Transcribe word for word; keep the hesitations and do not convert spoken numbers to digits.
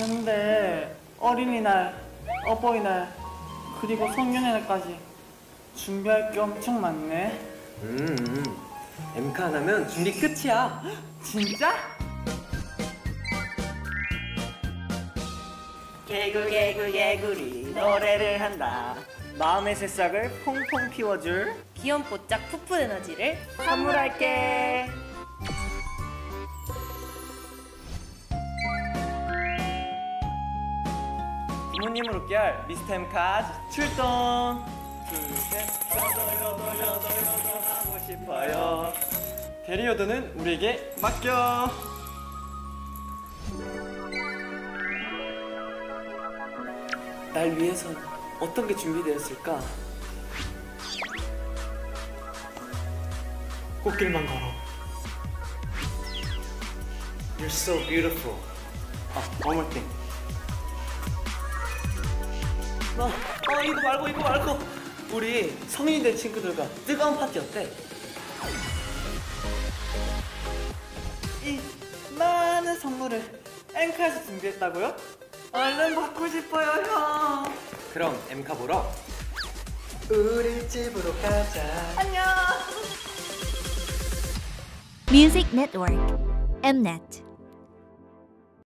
근데 어린이날, 어버이날, 그리고 성년회날까지 준비할 게 엄청 많네. 음, 음. 엠카 안 하면 준비 끝이야. 진짜? 개굴 개굴 개굴이 노래를 한다. 마음의 새싹을 퐁퐁 피워줄 귀염뽀짝 풋풋 에너지를 선물할게. 부모님을 웃게 할 미스터 엠카 출동. 둘셋 하고 싶어요. 대리어드는 우리에게 맡겨. 날 위해선 어떤 게 준비되었을까? 꽃길만 걸어. You're so beautiful. 아, one more thing. 어, 어 이거 말고 이거 말고 우리 성인이 된 친구들과 뜨거운 파티 어때? 이 많은 선물을 엠카에서 준비했다고요? 얼른 받고 싶어요, 형. 그럼 엠카 보러 우리 집으로 가자. 안녕. Music Network, Mnet.